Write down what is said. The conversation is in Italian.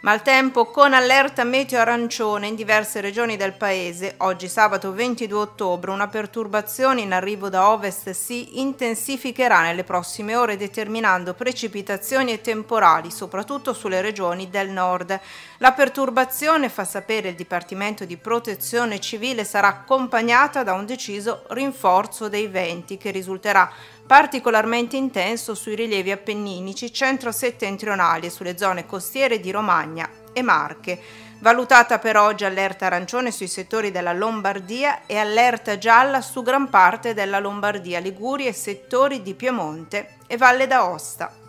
Maltempo con allerta meteo arancione in diverse regioni del paese. Oggi sabato 22 ottobre una perturbazione in arrivo da ovest si intensificherà nelle prossime ore determinando precipitazioni e temporali soprattutto sulle regioni del nord. La perturbazione, fa sapere il Dipartimento di Protezione Civile, sarà accompagnata da un deciso rinforzo dei venti che risulterà particolarmente intenso sui rilievi appenninici centro-settentrionali e sulle zone costiere di Romagna e Marche. Valutata per oggi allerta arancione sui settori della Lombardia e allerta gialla su gran parte della Lombardia, Liguria e settori di Piemonte e Valle d'Aosta.